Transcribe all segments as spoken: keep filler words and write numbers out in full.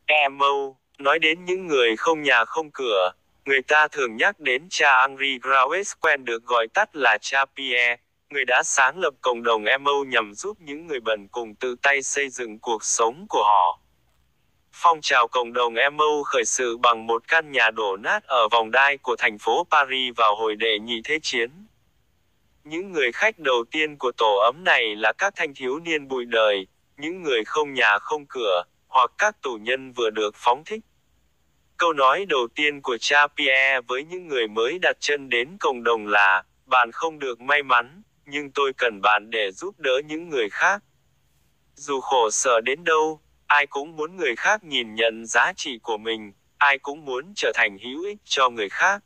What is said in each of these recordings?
Emo, nói đến những người không nhà không cửa, người ta thường nhắc đến cha Henry Graves, quen được gọi tắt là cha Pierre, người đã sáng lập cộng đồng Emo nhằm giúp những người bần cùng tự tay xây dựng cuộc sống của họ. Phong trào cộng đồng Emo khởi sự bằng một căn nhà đổ nát ở vòng đai của thành phố Paris vào hồi đệ nhị thế chiến. Những người khách đầu tiên của tổ ấm này là các thanh thiếu niên bụi đời, những người không nhà không cửa, hoặc các tù nhân vừa được phóng thích. Câu nói đầu tiên của cha Pierre với những người mới đặt chân đến cộng đồng là, bạn không được may mắn, nhưng tôi cần bạn để giúp đỡ những người khác. Dù khổ sở đến đâu, ai cũng muốn người khác nhìn nhận giá trị của mình, ai cũng muốn trở thành hữu ích cho người khác.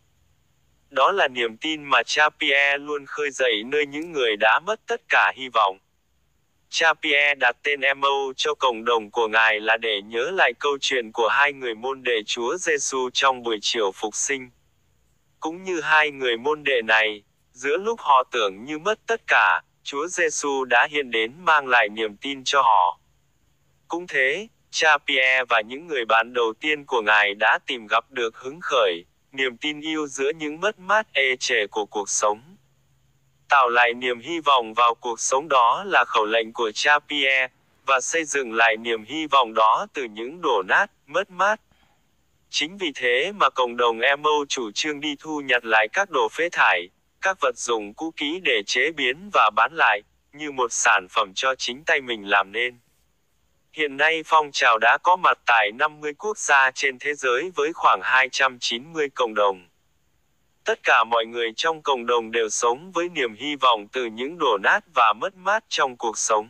Đó là niềm tin mà cha Pierre luôn khơi dậy nơi những người đã mất tất cả hy vọng. Cha Pierre đặt tên Emo cho cộng đồng của ngài là để nhớ lại câu chuyện của hai người môn đệ Chúa Giêsu trong buổi chiều phục sinh. Cũng như hai người môn đệ này, giữa lúc họ tưởng như mất tất cả, Chúa Giêsu đã hiện đến mang lại niềm tin cho họ. Cũng thế, cha Pierre và những người bạn đầu tiên của ngài đã tìm gặp được hứng khởi, niềm tin yêu giữa những mất mát ê chề của cuộc sống. Tạo lại niềm hy vọng vào cuộc sống đó là khẩu lệnh của cha Pierre, và xây dựng lại niềm hy vọng đó từ những đổ nát, mất mát. Chính vì thế mà cộng đồng Emo chủ trương đi thu nhặt lại các đồ phế thải, các vật dụng cũ kỹ để chế biến và bán lại, như một sản phẩm cho chính tay mình làm nên. Hiện nay phong trào đã có mặt tại năm mươi quốc gia trên thế giới với khoảng hai trăm chín mươi cộng đồng. Tất cả mọi người trong cộng đồng đều sống với niềm hy vọng từ những đổ nát và mất mát trong cuộc sống.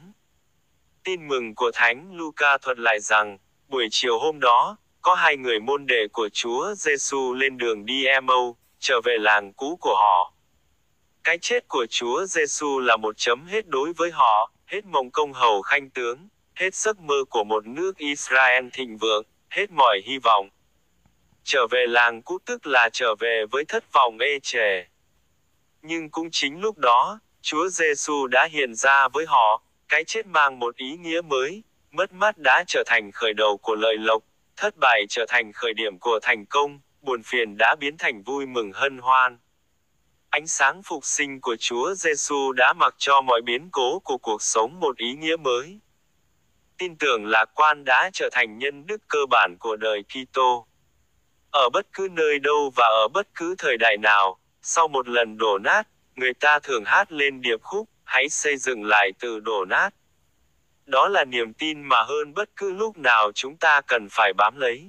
Tin mừng của Thánh Luca thuật lại rằng, buổi chiều hôm đó, có hai người môn đệ của Chúa Giêsu lên đường đi Emo, trở về làng cũ của họ. Cái chết của Chúa Giêsu là một chấm hết đối với họ, hết mộng công hầu khanh tướng, hết giấc mơ của một nước Israel thịnh vượng, hết mọi hy vọng. Trở về làng cũ tức là trở về với thất vọng ê chề. Nhưng cũng chính lúc đó, Chúa Giêsu đã hiện ra với họ, cái chết mang một ý nghĩa mới, mất mát đã trở thành khởi đầu của lợi lộc, thất bại trở thành khởi điểm của thành công, buồn phiền đã biến thành vui mừng hân hoan. Ánh sáng phục sinh của Chúa Giêsu đã mặc cho mọi biến cố của cuộc sống một ý nghĩa mới. Tin tưởng lạc quan đã trở thành nhân đức cơ bản của đời Kitô. Ở bất cứ nơi đâu và ở bất cứ thời đại nào, sau một lần đổ nát, người ta thường hát lên điệp khúc, hãy xây dựng lại từ đổ nát. Đó là niềm tin mà hơn bất cứ lúc nào chúng ta cần phải bám lấy.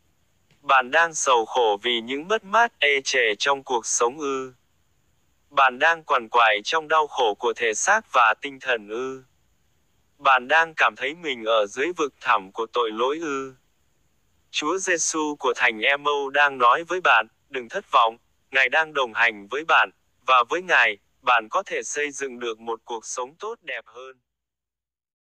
Bạn đang sầu khổ vì những mất mát ê chề trong cuộc sống ư? Bạn đang quằn quại trong đau khổ của thể xác và tinh thần ư? Bạn đang cảm thấy mình ở dưới vực thẳm của tội lỗi ư? Chúa Giêsu của thành Emo đang nói với bạn, đừng thất vọng, Ngài đang đồng hành với bạn, và với Ngài, bạn có thể xây dựng được một cuộc sống tốt đẹp hơn.